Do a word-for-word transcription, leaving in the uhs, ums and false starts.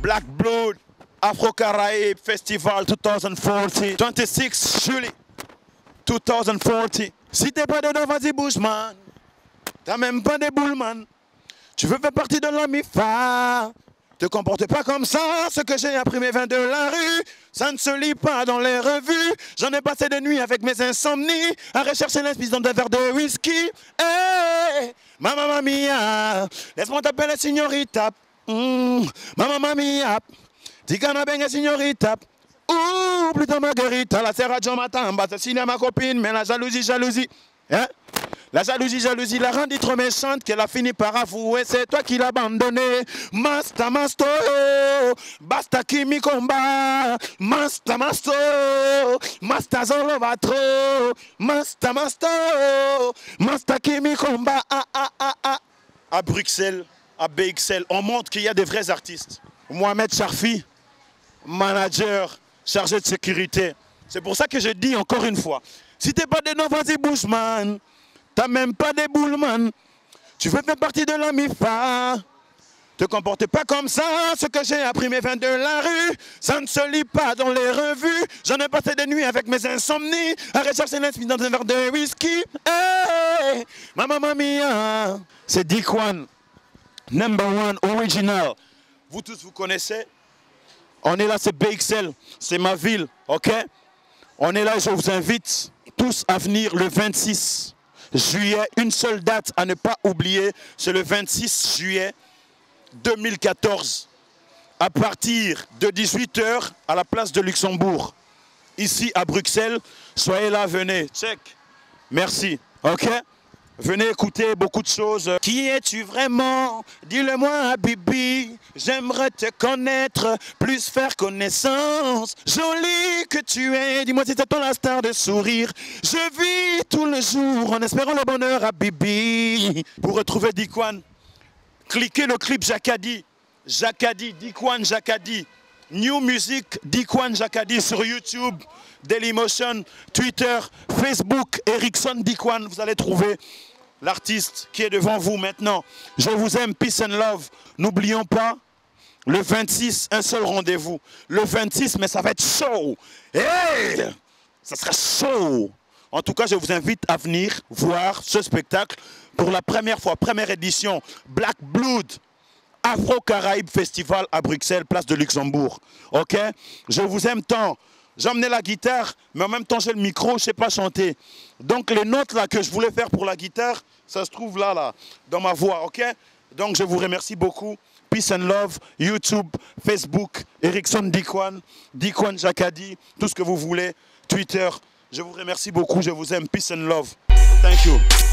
Black Blood, Afro-Caraïbe Festival deux mille quarante, vingt-six juillet deux mille quarante. Si t'es pas dedans, vas-y bouge man. T'as même pas des boules man. Tu veux faire partie de la M I F A. Te comporte pas comme ça, ce que j'ai appris mes vingt de la rue, ça ne se lit pas dans les revues. J'en ai passé des nuits avec mes insomnies, à rechercher l'inspice dans des verres de whisky. Hey, ma mamma mia, laisse-moi t'appeler signorita. Mm, ma mamma mia, ticana benga signorita. Ouh, plutôt margarita, la serra John Matamba, c'est ma copine, mais la jalousie, jalousie. Hein? La jalousie, jalousie l'a rendue trop méchante qu'elle a fini par avouer. C'est toi qui l'as abandonné. Masta, masto, basta qui mi combat. Masta, masto, masta zolo va trop. Masta, masto, masta qui mi combat. Ah, ah, ah, ah. À Bruxelles, à B X L, on montre qu'il y a des vrais artistes. Mohamed Charfi, manager, chargé de sécurité. C'est pour ça que je dis encore une fois, si t'es pas dedans, vas-y bouge man. T'as même pas des boules, man. Tu veux faire partie de la M I F A. Te comporte pas comme ça. Ce que j'ai appris mes vingt de la rue, ça ne se lit pas dans les revues. J'en ai passé des nuits avec mes insomnies, à rechercher l'inspiration dans un verre de whisky. Hey, ma mamma mia. C'est Dick One, number one, original. Vous tous, vous connaissez. On est là, c'est B X L. C'est ma ville, ok? On est là et je vous invite tous à venir le vingt-six juillet, une seule date à ne pas oublier, c'est le vingt-six juillet deux mille quatorze, à partir de dix-huit heures à la place de Luxembourg, ici à Bruxelles. Soyez là, venez, check. Merci, ok? Venez écouter beaucoup de choses. Qui es-tu vraiment? Dis-le-moi, Bibi. J'aimerais te connaître, plus faire connaissance. Jolie que tu es, dis-moi si c'est toi la star de sourire. Je vis tout le jour en espérant le bonheur à Bibi. Pour retrouver Dick One, cliquez le clip Jacadi. Jacadi, Dick One Jacadi. New Music, Dick One Jacadi sur YouTube, Dailymotion, Twitter, Facebook, Erickson Dick One. Vous allez trouver l'artiste qui est devant vous maintenant. Je vous aime, peace and love. N'oublions pas, le vingt-six, un seul rendez-vous. Le vingt-six, mais ça va être chaud. Hey! Ça sera chaud. En tout cas, je vous invite à venir voir ce spectacle pour la première fois, première édition, Black Blood, Afro-Caraïbe Festival à Bruxelles, place de Luxembourg. Ok? Je vous aime tant. J'ai emmené la guitare, mais en même temps j'ai le micro, je ne sais pas chanter. Donc les notes là que je voulais faire pour la guitare, ça se trouve là, là, dans ma voix, ok? Donc je vous remercie beaucoup. Peace and love, YouTube, Facebook, Erickson Dick One, Dick One Jacadi, tout ce que vous voulez, Twitter. Je vous remercie beaucoup, je vous aime. Peace and love. Thank you.